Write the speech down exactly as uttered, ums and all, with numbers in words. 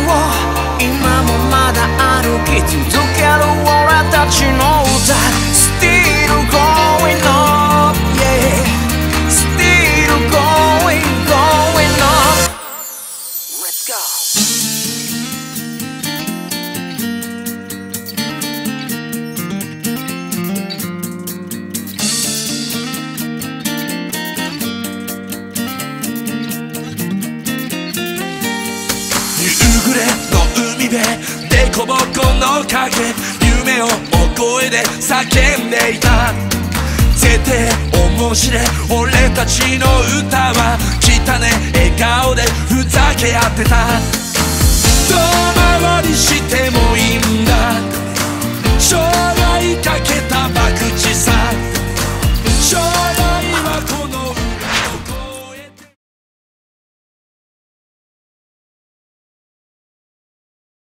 今もまだ歩き続ける俺たちの歌 Still going on, yeah Still going, going on Let's go夕暮れの海辺でこぼこの影夢を大声で叫んでいた絶対面白い俺たちの歌は汚ね笑顔でふざけ合ってた